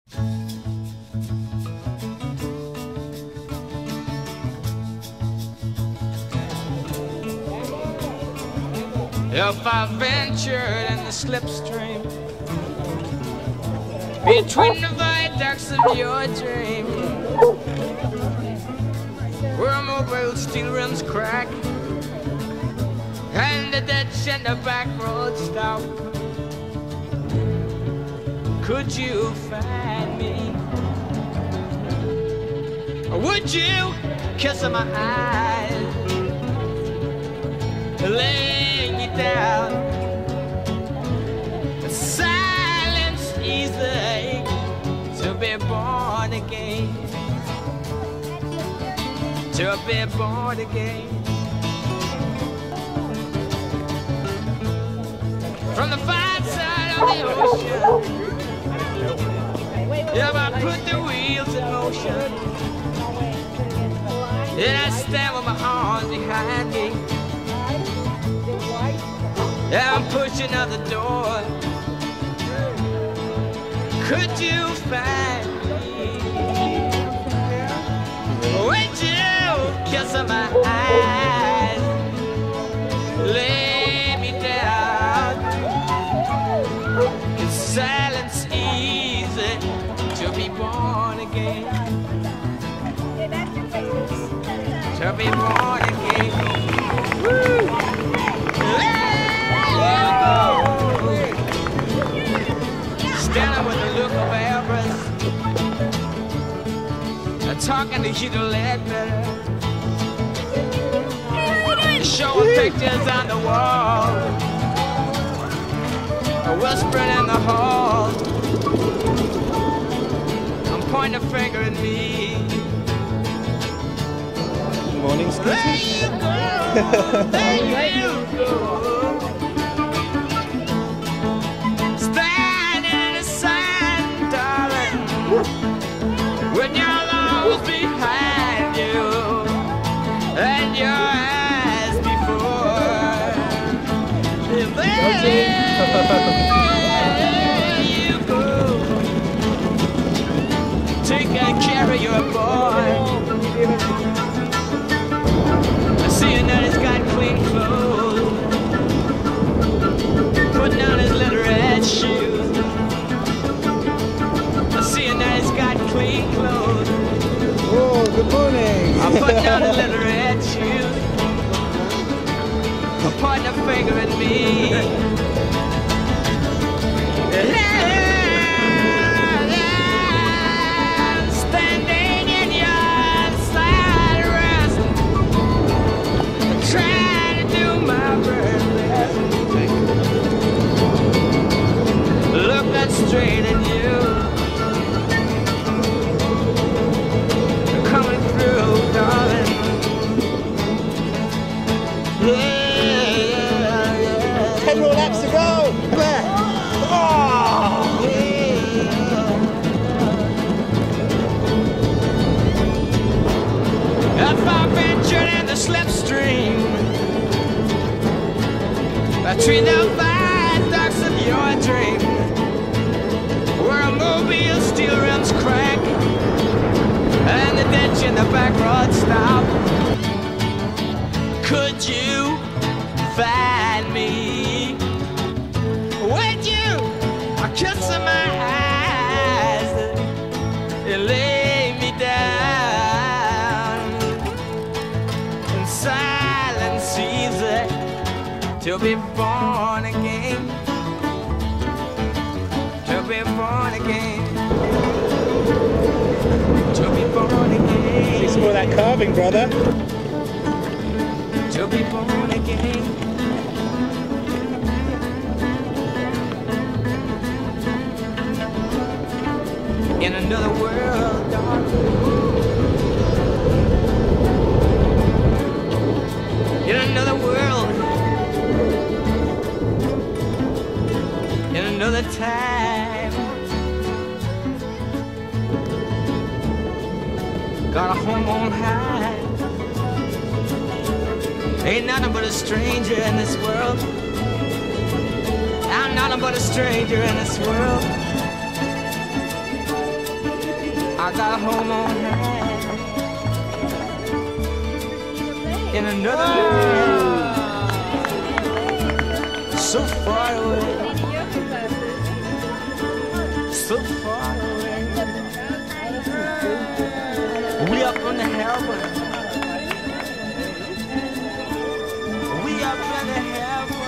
If I ventured in the slipstream between the viaducts of your dream, where mobile steel rims crack and the ditch and the back road stop, could you find me? Or would you kiss my eyes, lay me down? The silence easy to be born again, to be born again. From the far side of the ocean, yeah, I put the wheels in motion, and I stand with my arms behind me. Yeah, I'm pushing out the door. Could you find me? Would you kiss my eyes, lay me down? Is silence easy to be born again? To be born again. Woo! Standing with a look of avarice, talking to Hugh Ledbetter, showing pictures on the wall, whispering in the hall. I'm pointing a finger at me. Morning, there you go, there you go. When your love's behind you and your eyes before, there you go. Take good care of your boy. I see that he's got clean clothes, putting on his little red shoes. Seeing that he's got clean clothes. Oh, good morning. I'm putting on his little red shoes. I'm pointing a finger at me. I'm standing in your side rest, trying to do my best. Looking straight at you. Yeah. 10 more laps to go. Oh. If I ventured in the slipstream between the viaducts of your dream, where a mobile steel rims crack and the ditch in the back road stop, could you find me? Would you kiss my eyes and lay me down in silence easy to be born again, to be born again, to be born again. Thanks for that carving, brother. To be born again. In another world, darling. In another world. In another time. Got a home on high. Ain't nothing but a stranger in this world. I'm nothing but a stranger in this world. I got home on high in another land, so far away, so far away. We up in the heaven, we up in the heaven,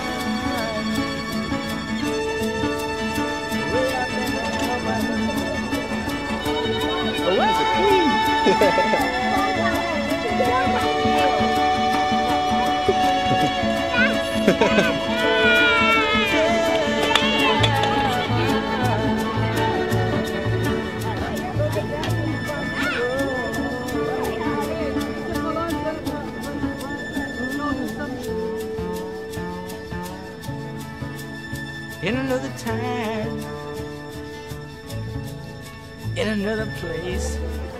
we up in the heaven. Oh, there's a queen. In another time, in another place.